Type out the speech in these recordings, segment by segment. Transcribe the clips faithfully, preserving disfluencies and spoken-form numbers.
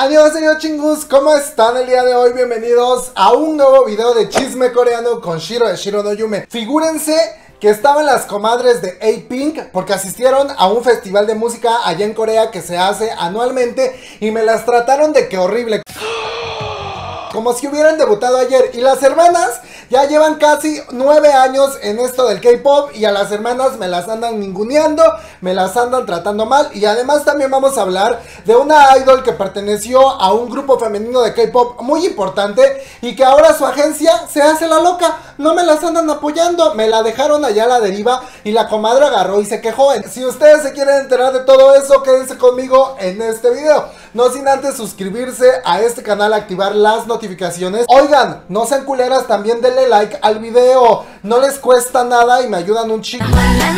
Adiós, señor chingus, ¿cómo están el día de hoy? Bienvenidos a un nuevo video de chisme coreano con Shiro de Shiro no Yume. Figúrense que estaban las comadres de A-Pink porque asistieron a un festival de música allá en Corea que se hace anualmente y me las trataron de que horrible, como si hubieran debutado ayer. Y las hermanas ya llevan casi nueve años en esto del K-pop y a las hermanas me las andan ninguneando, me las andan tratando mal. Y además también vamos a hablar de una idol que perteneció a un grupo femenino de K-pop muy importante y que ahora su agencia se hace la loca. No me las andan apoyando, me la dejaron allá a la deriva y la comadre agarró y se quejó. Si ustedes se quieren enterar de todo eso, quédense conmigo en este video. No sin antes suscribirse a este canal, activar las notificaciones. Oigan, no sean culeras, también denle like al video. No les cuesta nada y me ayudan un chico.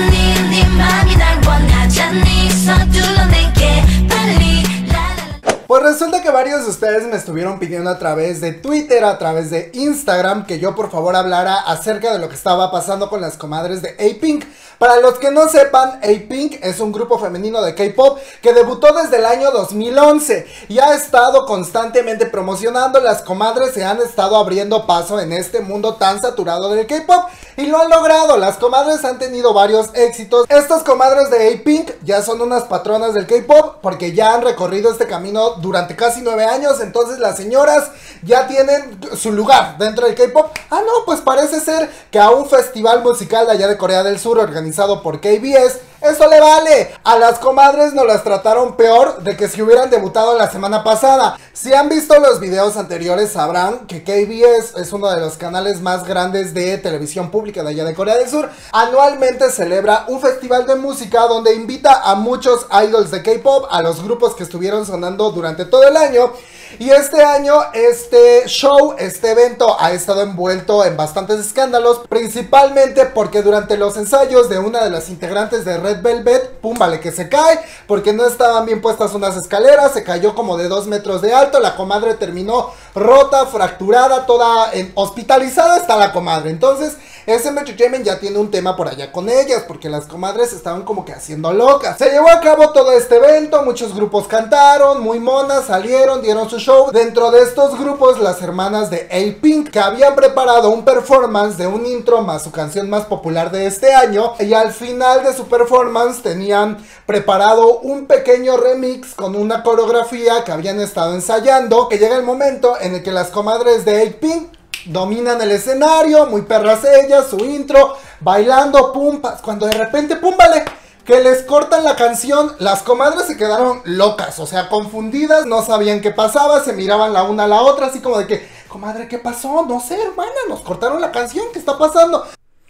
Pues resulta que varios de ustedes me estuvieron pidiendo a través de Twitter, a través de Instagram, que yo por favor hablara acerca de lo que estaba pasando con las comadres de A-Pink. Para los que no sepan, A-Pink es un grupo femenino de K-pop que debutó desde el año dos mil once y ha estado constantemente promocionando. Las comadres se han estado abriendo paso en este mundo tan saturado del K-pop y lo han logrado. Las comadres han tenido varios éxitos. Estas comadres de A-Pink ya son unas patronas del K-pop porque ya han recorrido este camino durante casi nueve años. Entonces las señoras ya tienen su lugar dentro del K-pop. Ah no, pues parece ser que a un festival musical de allá de Corea del Sur organizado por K B S, eso le vale. A las comadres nos las trataron peor de que si hubieran debutado la semana pasada. Si han visto los videos anteriores sabrán que K B S es uno de los canales más grandes de televisión pública de allá de Corea del Sur. Anualmente celebra un festival de música donde invita a muchos idols de K-pop, a los grupos que estuvieron sonando durante todo el año. Y este año este show, este evento ha estado envuelto en bastantes escándalos, principalmente porque durante los ensayos de una de las integrantes de Red Velvet, pum, vale que se cae, porque no estaban bien puestas unas escaleras, se cayó como de dos metros de alto, la comadre terminó rota, fracturada, toda en, hospitalizada está la comadre. Entonces S M Entertainment ya tiene un tema por allá con ellas, porque las comadres estaban como que haciendo locas. Se llevó a cabo todo este evento, muchos grupos cantaron, muy monas, salieron, dieron su show. Dentro de estos grupos, las hermanas de A-Pink, que habían preparado un performance de un intro más su canción más popular de este año, y al final de su performance tenían preparado un pequeño remix con una coreografía que habían estado ensayando, que llega el momento en el que las comadres de A-Pink dominan el escenario, muy perras ellas, su intro, bailando, pum, cuando de repente, pum, vale, que les cortan la canción. Las comadres se quedaron locas, o sea, confundidas, no sabían qué pasaba, se miraban la una a la otra, así como de que, comadre, ¿qué pasó? No sé, hermana, nos cortaron la canción, ¿qué está pasando?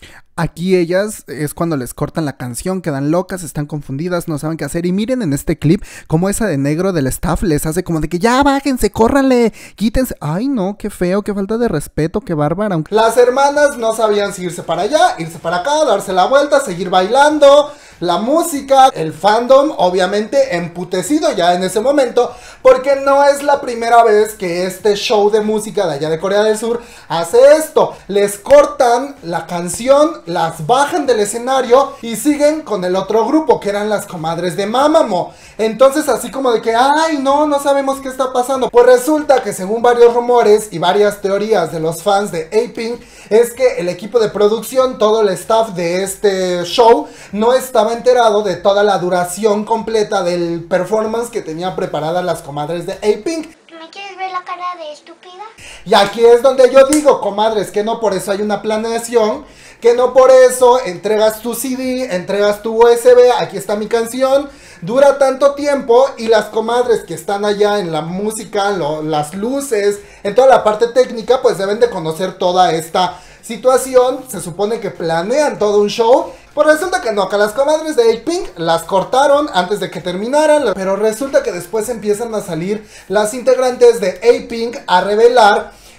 Aquí ellas es cuando les cortan la canción, quedan locas, están confundidas, no saben qué hacer. Y miren en este clip como esa de negro del staff les hace como de que ya bájense, córranle, quítense. Ay no, qué feo, qué falta de respeto, qué bárbara. Las hermanas no sabían si irse para allá, irse para acá, darse la vuelta, seguir bailando. La música, el fandom obviamente emputecido ya en ese momento, porque no es la primera vez que este show de música de allá de Corea del Sur hace esto. Les cortan la canción, las bajan del escenario y siguen con el otro grupo que eran las comadres de Mamamoo. Entonces así como de que, ay no, no sabemos qué está pasando. Pues resulta que según varios rumores y varias teorías de los fans de A-Pink, es que el equipo de producción, todo el staff de este show, no estaba enterado de toda la duración completa del performance que tenían preparadas las comadres de A-Pink. ¿Me quieres ver la cara de estúpida? Y aquí es donde yo digo, comadres, que no por eso hay una planeación, que no por eso entregas tu C D, entregas tu U S B, aquí está mi canción, dura tanto tiempo y las comadres que están allá en la música, lo, las luces, en toda la parte técnica, pues deben de conocer toda esta situación. Se supone que planean todo un show. Pues resulta que no, que las comadres de A-Pink las cortaron antes de que terminaran. Pero resulta que después empiezan a salir las integrantes de A-Pink a revelar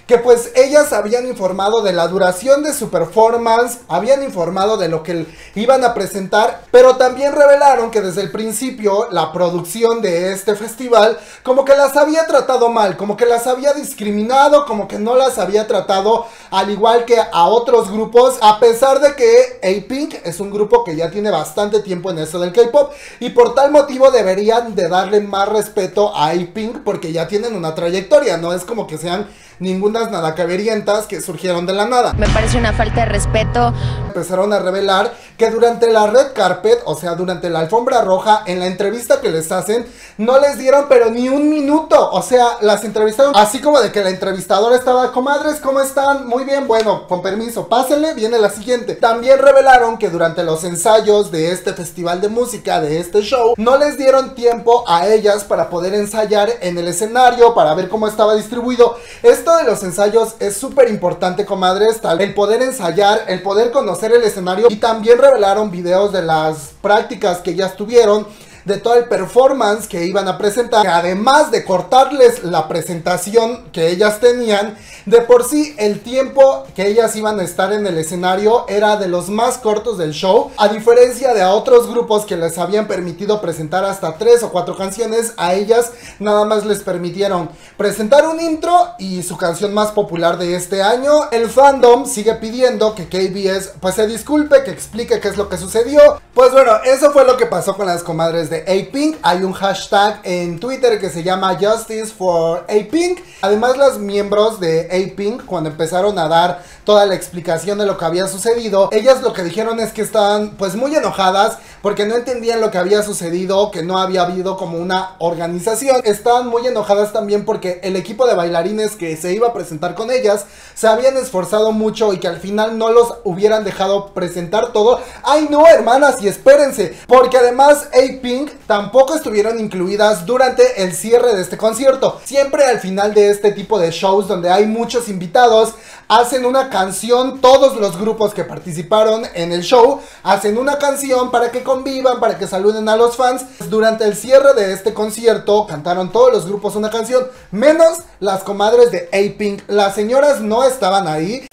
que pues ellas habían informado de la duración de su performance, habían informado de lo que iban a presentar, pero también revelaron que desde el principio la producción de este festival como que las había tratado mal, como que las había discriminado, como que no las había tratado al igual que a otros grupos, a pesar de que A-Pink es un grupo que ya tiene bastante tiempo en eso del K-pop y por tal motivo deberían de darle más respeto a A-Pink porque ya tienen una trayectoria, no es como que sean ningunas nadacaberientas que surgieron de la nada. Me parece una falta de respeto. Empezaron a revelar que durante la red carpet, o sea, durante la alfombra roja, en la entrevista que les hacen, no les dieron pero ni un minuto. O sea, las entrevistaron así como de que la entrevistadora estaba, comadres, ¿cómo están? Muy bien, bueno, con permiso, pásenle, viene la siguiente. También revelaron que durante los ensayos de este festival de música, de este show, no les dieron tiempo a ellas para poder ensayar en el escenario, para ver cómo estaba distribuido. Esto de los ensayos es súper importante, comadres, tal, el poder ensayar, el poder conocer el escenario, y también revelaron videos de las prácticas que ellas tuvieron, de todo el performance que iban a presentar, que además de cortarles la presentación que ellas tenían, de por sí el tiempo que ellas iban a estar en el escenario era de los más cortos del show, a diferencia de a otros grupos que les habían permitido presentar hasta tres o cuatro canciones. A ellas nada más les permitieron presentar un intro y su canción más popular de este año. El fandom sigue pidiendo que K B S pues se disculpe, que explique qué es lo que sucedió. Pues bueno, eso fue lo que pasó con las comadres de A-Pink. Hay un hashtag en Twitter que se llama Justice for A-Pink. Además, los miembros de A-Pink, cuando empezaron a dar toda la explicación de lo que había sucedido, ellas lo que dijeron es que estaban pues muy enojadas porque no entendían lo que había sucedido, que no había habido como una organización. Estaban muy enojadas también porque el equipo de bailarines que se iba a presentar con ellas se habían esforzado mucho y que al final no los hubieran dejado presentar todo. ¡Ay no, hermanas! Y espérense, porque además A-Pink tampoco estuvieron incluidas durante el cierre de este concierto. Siempre al final de este tipo de shows donde hay muchos invitados, hacen una canción, todos los grupos que participaron en el show hacen una canción para que convivan, para que saluden a los fans. Durante el cierre de este concierto cantaron todos los grupos una canción, menos las comadres de A-Pink. Las señoras no estaban ahí.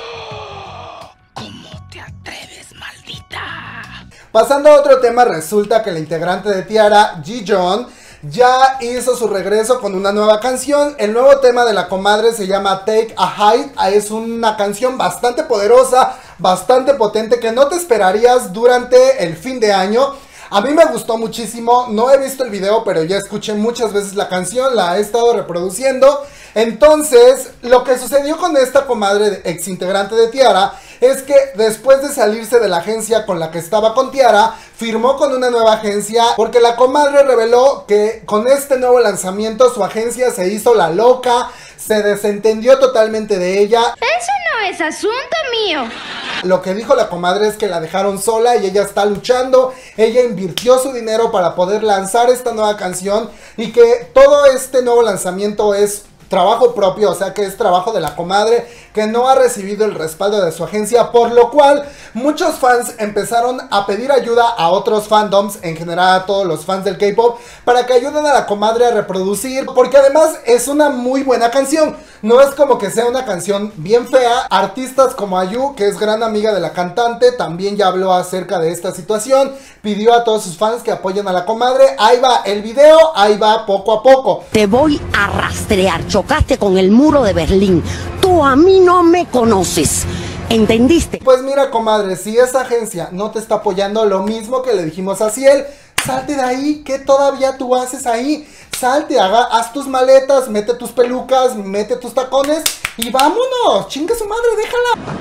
¿Cómo te atreves, maldita? Pasando a otro tema, resulta que la integrante de T-ara, Jiyeon, ya hizo su regreso con una nueva canción. El nuevo tema de la comadre se llama Take a Hide. Es una canción bastante poderosa, bastante potente, que no te esperarías durante el fin de año. A mí me gustó muchísimo, no he visto el video, pero ya escuché muchas veces la canción, la he estado reproduciendo. Entonces, lo que sucedió con esta comadre ex integrante de T-ara es que después de salirse de la agencia con la que estaba con T-ara, firmó con una nueva agencia, porque la comadre reveló que con este nuevo lanzamiento su agencia se hizo la loca, se desentendió totalmente de ella. Eso no es asunto mío. Lo que dijo la comadre es que la dejaron sola y ella está luchando. Ella invirtió su dinero para poder lanzar esta nueva canción y que todo este nuevo lanzamiento es trabajo propio, o sea que es trabajo de la comadre, que no ha recibido el respaldo de su agencia, por lo cual muchos fans empezaron a pedir ayuda a otros fandoms, en general a todos los fans del K-pop, para que ayuden a la comadre a reproducir, porque además es una muy buena canción. No es como que sea una canción bien fea. Artistas como IU, que es gran amiga de la cantante, también ya habló acerca de esta situación, pidió a todos sus fans que apoyen a la comadre. Ahí va el video, ahí va poco a poco. Te voy a rastrear, chocaste con el muro de Berlín. Tú a mí no me conoces, ¿entendiste? Pues mira, comadre, si esa agencia no te está apoyando, lo mismo que le dijimos a Ciel, salte de ahí. ¿Qué todavía tú haces ahí? Salte, haga, haz tus maletas, mete tus pelucas, mete tus tacones y vámonos. Chinga su madre, déjala.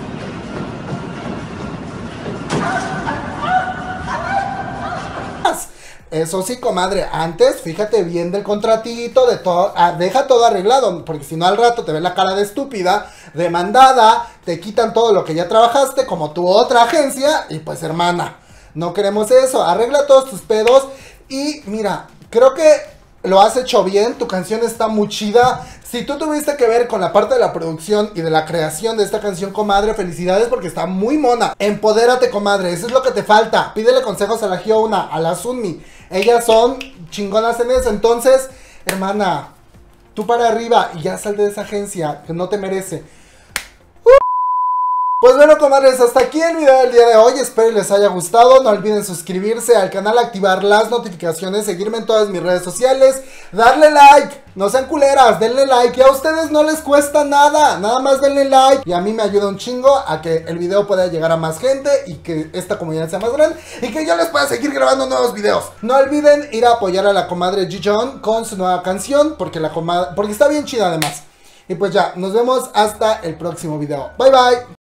Eso sí, comadre, antes fíjate bien del contratito, de todo, ah, deja todo arreglado, porque si no al rato te ves la cara de estúpida, demandada, te quitan todo lo que ya trabajaste como tu otra agencia y pues hermana, no queremos eso. Arregla todos tus pedos y mira, creo que lo has hecho bien, tu canción está muy chida. Si tú tuviste que ver con la parte de la producción y de la creación de esta canción, comadre, felicidades porque está muy mona. Empodérate, comadre, eso es lo que te falta. Pídele consejos a la Hyuna, a la Sunmi. Ellas son chingonas en eso. Entonces, hermana, tú para arriba y ya salte de esa agencia que no te merece. Pues bueno, comadres, hasta aquí el video del día de hoy, espero les haya gustado, no olviden suscribirse al canal, activar las notificaciones, seguirme en todas mis redes sociales, darle like, no sean culeras, denle like, y a ustedes no les cuesta nada, nada más denle like, y a mí me ayuda un chingo a que el video pueda llegar a más gente, y que esta comunidad sea más grande, y que yo les pueda seguir grabando nuevos videos. No olviden ir a apoyar a la comadre Gijon con su nueva canción, porque la comadre, porque está bien chida además. Y pues ya, nos vemos hasta el próximo video, bye bye.